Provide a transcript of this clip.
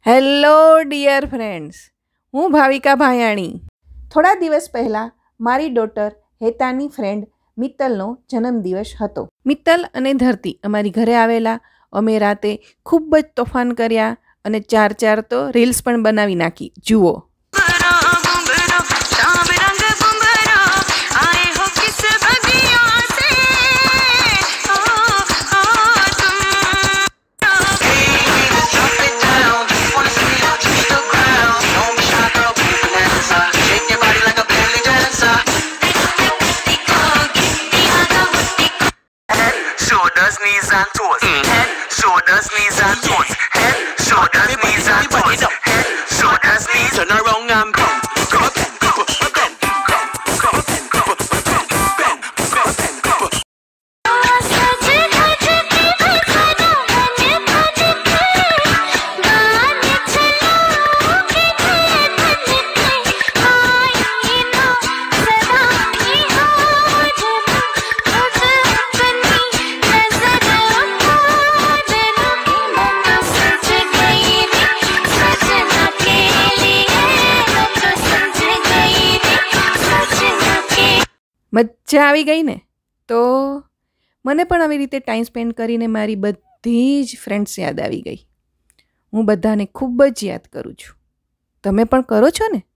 Hello dear friends, હું ભાવિકા ભાયાણી. થોડા દિવસ પહેલાં મારી ડોટર હેતાની ફ્રેન્ડ મિત્તલનો જન્મદિવસ હતો. મિત્તલ અને ધરતી અમારી ઘરે આવેલા. અમે રાતે ખૂબ જ તોફાન કર્યા અને ચાર તો રીલ્સ પણ બનાવી નાખી. જુઓ. Knees and toes, head, shoulders, knees and toes, head, shoulders, knees and toes, head, shoulders, knees. Turn around and bend, મજા આવી ગઈ ને? તો મને પણ આવી રીતે ટાઈમ સ્પેન્ડ કરીને મારી બધી જ ફ્રેન્ડ્સ યાદ આવી ગઈ. હું બધાને ખૂબ જ યાદ કરું છું. તમે પણ કરો છો ને?